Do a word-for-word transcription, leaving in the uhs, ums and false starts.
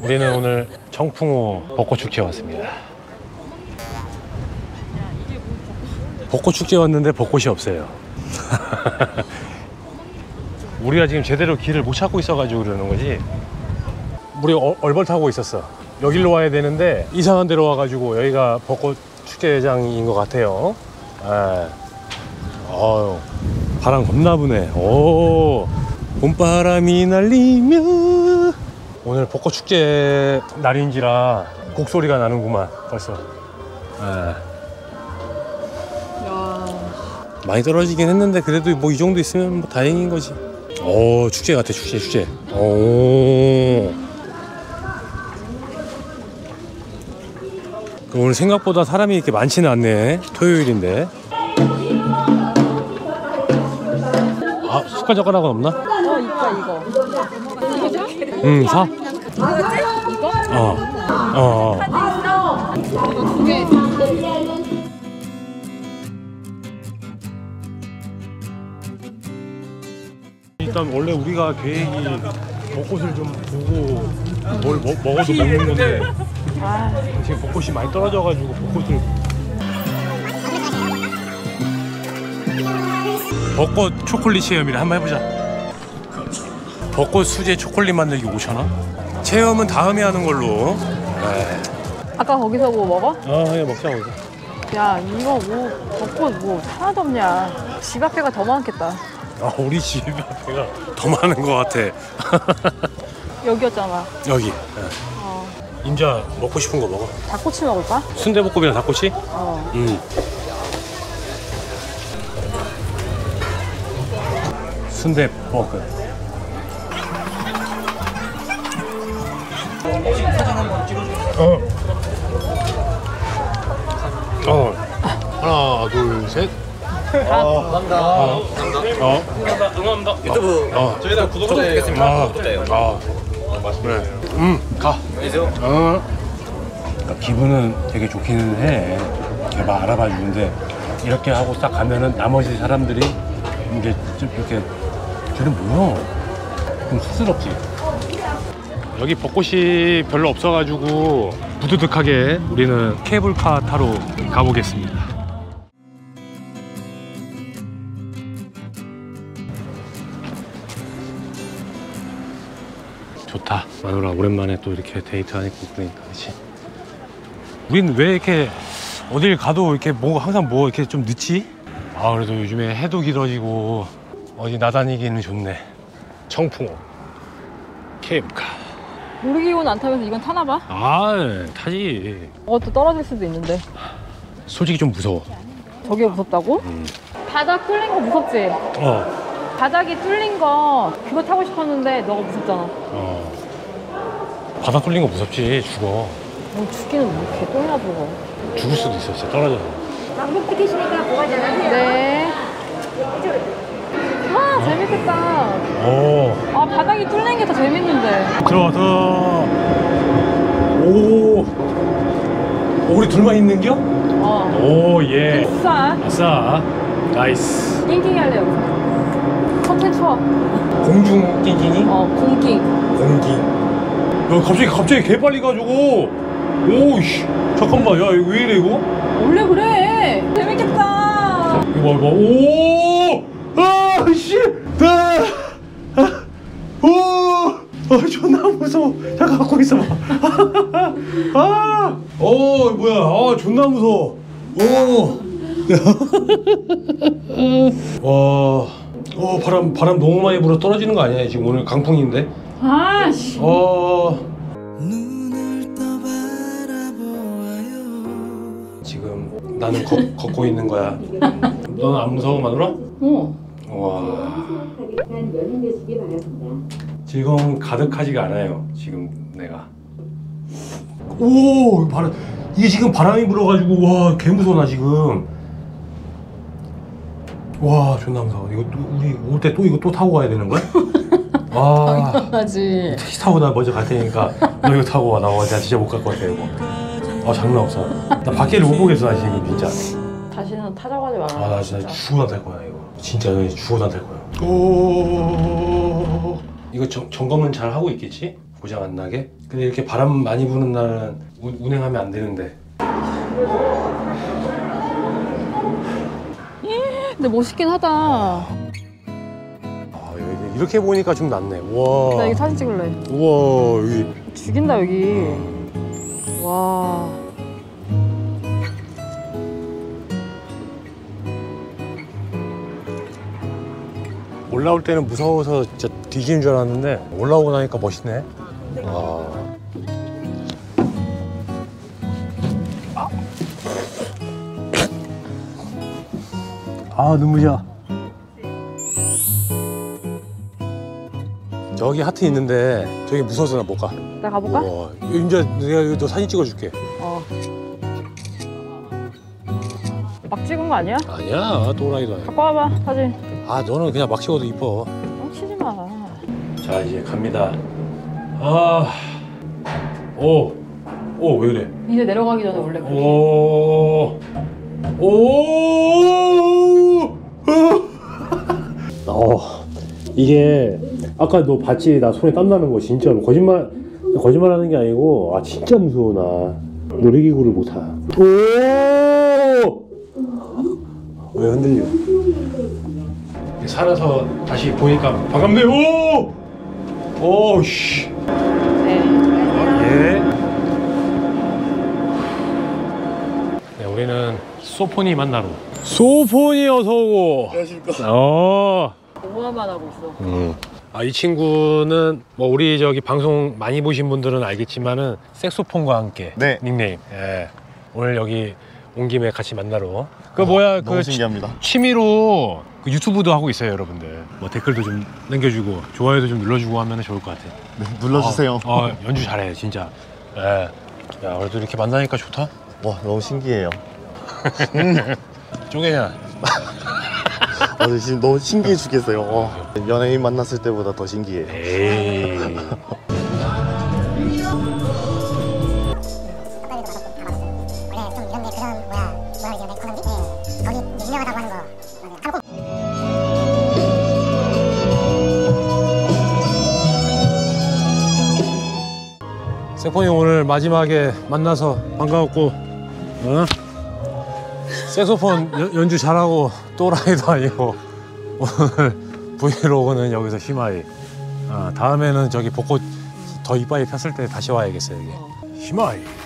우리는 오늘 청풍호 벚꽃 축제에 왔습니다. 벚꽃 축제에 왔는데 벚꽃이 없어요. 우리가 지금 제대로 길을 못 찾고 있어가지고 그러는 거지. 우리 어, 얼벌 타고 있었어. 여기로 와야 되는데 이상한 데로 와가지고 여기가 벚꽃 축제장인 것 같아요. 아, 어휴, 바람 겁나 부네. 오, 봄바람이 날리며. 오늘 벚꽃 축제 날인지라 곡소리가 나는구만 벌써. 아. 야. 많이 떨어지긴 했는데 그래도 뭐 이 정도 있으면 뭐 다행인 거지. 오, 축제 같아. 축제 축제. 오. 오늘 생각보다 사람이 이렇게 많지는 않네. 토요일인데. 아, 숟갈 젓가락은 없나? 어, 있다 이거. 응, 사. 이거? 어. 어. 어. 두 개. 일단 원래 우리가 계획이 벚꽃을 좀 보고 뭘 먹, 먹어도 먹는 건데 아. 지금 벚꽃이 많이 떨어져가지고 벚꽃을 벚꽃 초콜릿 체험이라 한번 해보자. 벚꽃 수제 초콜릿 만들기 오천 원? 체험은 다음에 하는 걸로. 네. 아까 거기서 뭐 먹어? 아, 그냥 먹자 먹자. 야, 이거 뭐 벚꽃 뭐 하나도 없냐. 집 앞에가 더 많겠다. 아, 우리 집 앞에가 더 많은 것 같아. 여기였잖아. 여기. 네. 어. 임자 먹고 싶은 거 먹어. 닭꼬치 먹을까? 순대볶음이랑 닭꼬치? 어. 음. 순대볶음. 어. 어. 하나, 둘, 셋. 어. 감사합니다. 어. 감사합니다. 어. 응원합니다. 유튜브 어. 저희가 구독자 되겠습니다. 아. 구독자예요. 아. 그래. 음. 가. 안녕하세요. 어. 그러니까 기분은 되게 좋기는 해. 이렇게 막 알아봐 주는데 이렇게 하고 딱 가면은 나머지 사람들이 이제 좀 이렇게 쟤는 뭐야? 좀 쑥스럽지. 여기 벚꽃이 별로 없어가지고 무드득하게 우리는 케이블카 타러 가보겠습니다. 좋다. 마누라 오랜만에 또 이렇게 데이트하니까 그러니까 그렇지. 우린 왜 이렇게 어딜 가도 이렇게 뭐 항상 뭐 이렇게 좀 늦지? 아, 그래도 요즘에 해도 길어지고 어디 나다니기는 좋네. 청풍호 케이블카. 놀이기구는 안 타면서 이건 타나 봐? 아, 타지. 어, 또 떨어질 수도 있는데. 솔직히 좀 무서워. 저게 무섭다고? 음. 바닥 뚫린 거 무섭지? 어. 바닥이 뚫린 거 그거 타고 싶었는데 너가 무섭잖아. 어. 바닥 뚫린 거 무섭지. 죽어. 뭐 죽기는 뭐 이렇게 뚫나 보고. 죽을 수도 있어. 진짜 떨어져서. 왕복 티켓이니까 뭐가 잘하세요? 네. 와, 재밌겠다. 오. 아, 바닥이 뚫린 게 더 재밌는데. 들어와, 들어와. 오. 오, 우리 둘만 있는겨? 어. 오, 예. 싸. 아싸. 나이스. 낑낑이 할래, 여기서. 컨텐 투어. 공중 낑낑이? 어, 공깅. 공기. 야, 갑자기 갑자기 개 빨리 가지고. 오이씨. 잠깐만. 야, 이거 왜 이래 이거? 원래 그래. 재밌겠다. 이거 봐, 이거 봐. 오! 아, 씨. 아. 아. 오! 아, 존나 무서워. 잠깐 갖고 있어 봐. 아! 어, 뭐야? 아, 존나 무서워. 오! 와. 어, 바람 바람 너무 많이 불어 떨어지는 거 아니야? 지금 오늘 강풍인데. 아, 씨. 어. 지금 나는 걷, 걷고 있는 거야. 너는 안 무서워, 마누라? 어. 와. 즐거움 가득하지가 않아요. 지금 내가. 오, 바람. 이게 지금 바람이 불어가지고 와, 개 무서워 나 지금. 와, 존나 무서워. 이거 또 우리 올 때 또 이거 또 타고 가야 되는 거야? 와. 당연하지. 택시 타고 나 먼저 갈 테니까 너 이거 타고 와. 나 진짜 못 갈 것 같아 이거. 아, 장난 없어. 나 밖에를 못 보겠어 나 지금 진짜. 다시는 타자고 하지 마라. 아, 나 진짜 죽어도 안 탈 거야 이거. 진짜 죽어도 안 탈 거야. 오. 이거 점, 점검은 잘 하고 있겠지? 고장 안 나게. 근데 이렇게 바람 많이 부는 날은 우, 운행하면 안 되는데. 근데 멋있긴 하다. 아, 여기 이렇게 보니까 좀 낫네. 와. 나 여기 사진 찍을래. 우와, 여기. 죽인다 여기. 와. 올라올 때는 무서워서 진짜 뒤지는 줄 알았는데 올라오고 나니까 멋있네. 와. 아, 눈부셔. 저기 하트 있는데 저기 무서워서 나 못 가. 나 가볼까? 우와. 이제 내가 너 사진 찍어줄게. 어. 막 찍은 거 아니야? 아니야, 또라이도 아니야. 갖고 와봐 사진. 아, 너는 그냥 막 찍어도 이뻐. 뻥치지 마. 자, 이제 갑니다. 아, 오, 오, 왜 그래? 이제 내려가기 전에 원래 그래. 오, 오, 어, 이게 아까 너 봤지? 나 손에 땀 나는 거 진짜로 거짓말 거짓말하는 게 아니고 아 진짜 무서워 나. 놀이기구를 못 타. 오, 왜 흔들려? 살아서 다시 보니까 반갑네. 오, 오, 씨. 네. 예. 네, 우리는 소포니 만나러. 소포니 어서 오고. 안녕하십니까. 어. 오마만 하고 있어. 음. 아, 이 친구는 뭐 우리 저기 방송 많이 보신 분들은 알겠지만은 색소폰과 함께 네. 닉네임. 예. 오늘 여기 온 김에 같이 만나러. 그 뭐야 너무 그 신기합니다. 취미로 그 유튜브도 하고 있어요, 여러분들. 뭐 댓글도 좀 남겨주고 좋아요도 좀 눌러주고 하면 좋을 것 같아. 네, 눌러주세요. 어, 어, 연주 잘해 진짜. 예. 야, 그래도 이렇게 만나니까 좋다. 와, 너무 신기해요. 쪼개냐? 아, 저 지금 너무 신기해 죽겠어요. 와, 연예인 만났을 때보다 더 신기해. 에이. 색폰이 오늘 마지막에 만나서 반가웠고, 어? 색소폰 연- 연주 잘하고 또라이도 아니고 오늘 브이로그는 여기서 히마이. 아, 다음에는 저기 벚꽃 더 이빨이 폈을 때 다시 와야겠어요 여기. 히마이.